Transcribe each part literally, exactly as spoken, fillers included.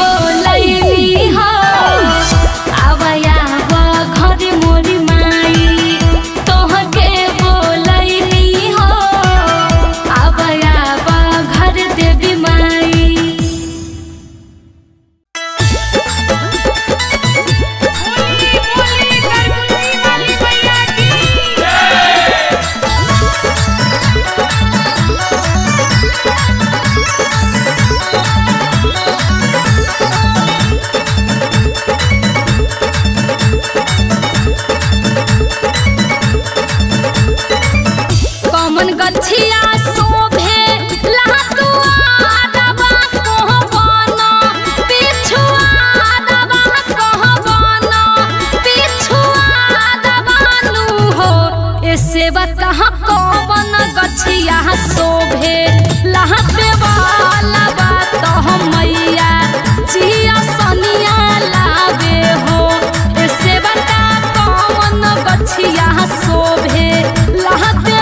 बोलैली हो आवया घर मोरी माई तोहके बोलैली हो आवया घर देवी माई। गछिया शोभे लातुआरबा कहबन पिछुआरबा कहबन पिछुआरबा नु हो ए सेवा कहाँ कवन गछिया शोभे लहते वाला बात हम मैया जिया सनिया लागे हो ए सेवा का कवन गछिया शोभे लहते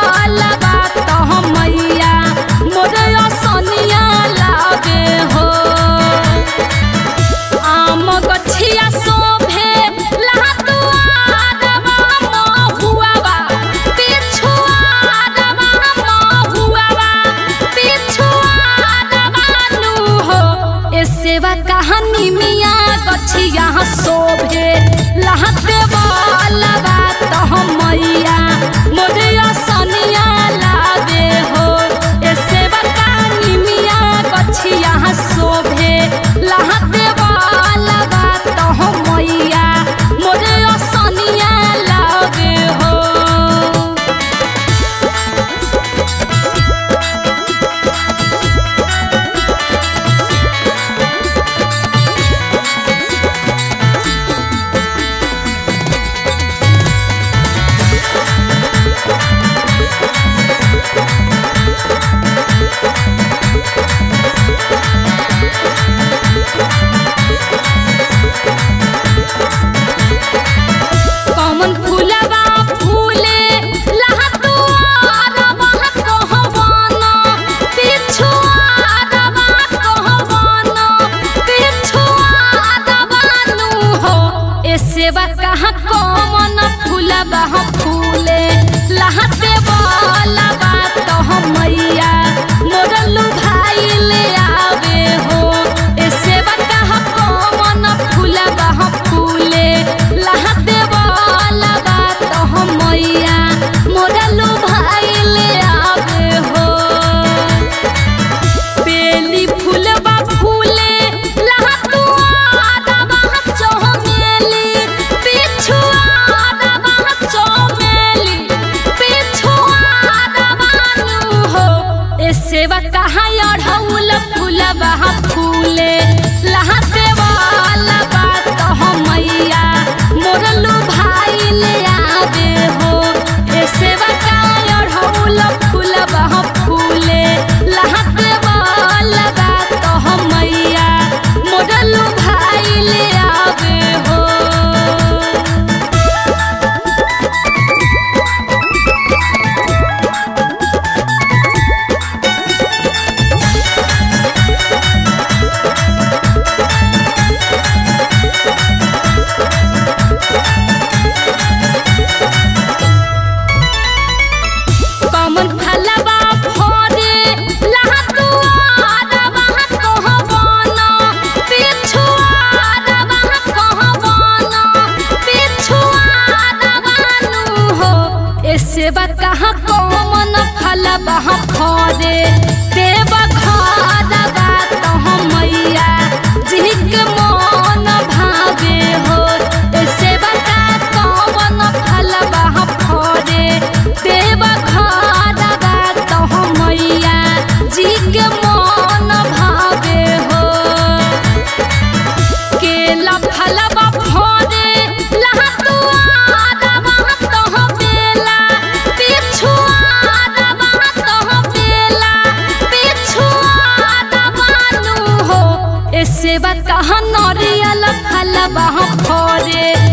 कहानी मिया गछिया शोभे लहते वाला बात हम मैया मोरिया सनिया लागे हो ए सेवा कहानी मिया गछिया शोभे लहते वाला बात हम मैया मोरिया सनिया लागे हो। सेवा कहाँ कौन फूलबा फूले लहते वाला बात हम मैया मोरलू भाई ले आवे हो ए सेवा कहाँ कौन फूलबा फूले लहते वाला बात हम मैया मोरलू भाई ले आवे हो। बेली फूलबा फूले सेवा कहाँ अढ़ौल फूलबा फूले लहते वाला बात हम मैया मोरलू भाई ले आवे हो ए सेवा कहाँ अढ़ौल फूलबा फूले लहते वाला बात हम मैया मोरलू भाई ले आवे हो। सेवा कहाँ कौन फलबा फरे देव घर बात हम मैया जिक मन भावे हो ए सेवा का कौन फलबा फरे देव घर बात हम मैया जिक मन भावे हो। केला फलबा फरे सेवा कहाँ नरियल फलबा फरे